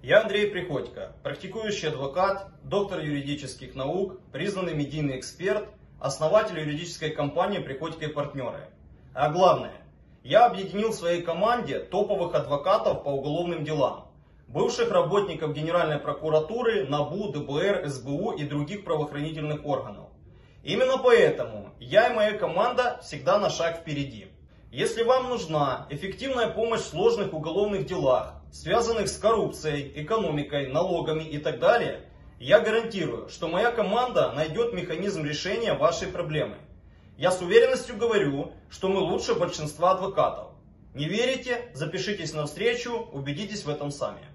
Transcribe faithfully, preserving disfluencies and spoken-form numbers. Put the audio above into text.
Я Андрей Приходько, практикующий адвокат, доктор юридических наук, признанный медийный эксперт, основатель юридической компании «Приходько и партнеры». А главное, я объединил в своей команде топовых адвокатов по уголовным делам, бывших работников Генеральной прокуратуры, эн а бэ у, дэ бэ эр, эс бэ у и других правоохранительных органов. Именно поэтому я и моя команда всегда на шаг впереди. Если вам нужна эффективная помощь в сложных уголовных делах, связанных с коррупцией, экономикой, налогами и так далее, я гарантирую, что моя команда найдет механизм решения вашей проблемы. Я с уверенностью говорю, что мы лучше большинства адвокатов. Не верите? Запишитесь на встречу, убедитесь в этом сами.